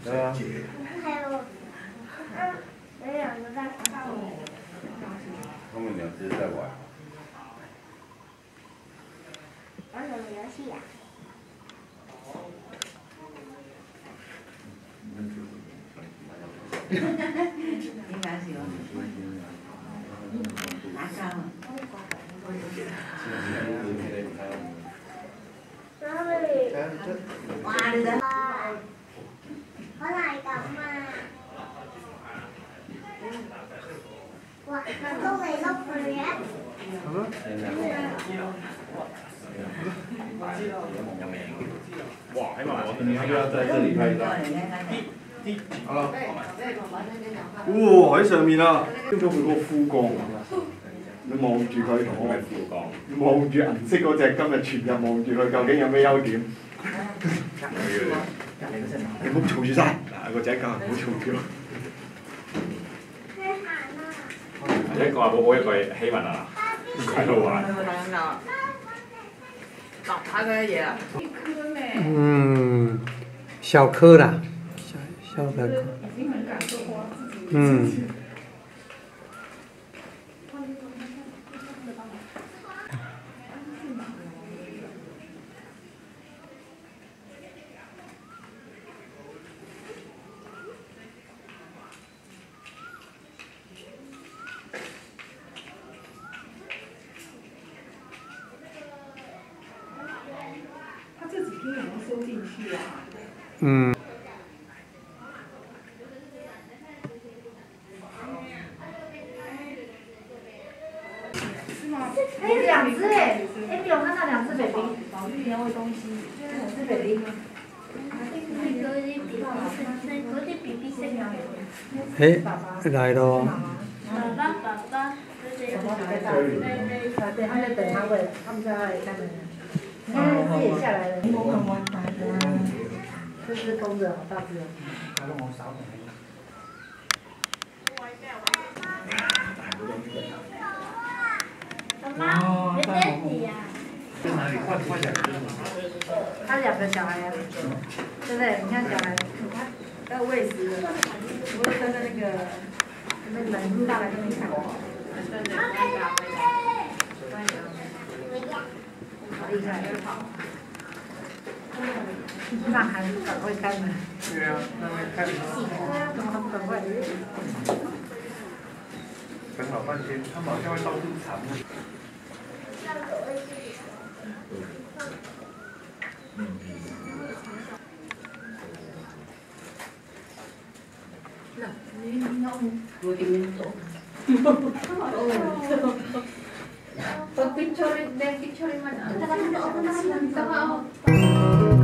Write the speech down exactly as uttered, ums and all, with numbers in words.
对啊。 还有，有两个在上面。 他们两只在玩。 玩什么游戏呀？ 应该是有。拿上了。哇，你的。 我嚟咁啊！哇，都未碌佢嘅。 哇，还蛮你要不要在这里拍一张？好了。哇，喺上面啊！見到佢個副鋼，你望住佢，我係副鋼，望住銀色嗰隻，今日全日望住佢，究竟有咩優點？你唔好嘈住晒，嗱個仔教人唔好嘈住。一個阿寶寶，一個希文啊，喺度玩。 打個嘢啊！ 嗯，小顆啦，小小的顆。嗯。 这几天有没有收进去啊？ 嗯。 是吗？ 哎，两只哎 ，A B 有看到两只 baby， 保育原味东西，两只 baby。 哎，来咯。 爸爸爸爸， 对，他在等他喂，他们在那里开门。你看那只也下来了，摸摸摸，这是公的，好大只哦。 妈妈，你在哪呀？ 在哪里？快快点！ 他两个小孩呀，对不对？你看小孩，你看要喂食的，不是跟着那个那个门大来跟你看。好厉害！那还赶快开门。 对啊，那边开门。 怎么还不赶快？ 等老半天，他们好像会到处藏。 Pag picture, then picture man. Tama, tama, tama, tama.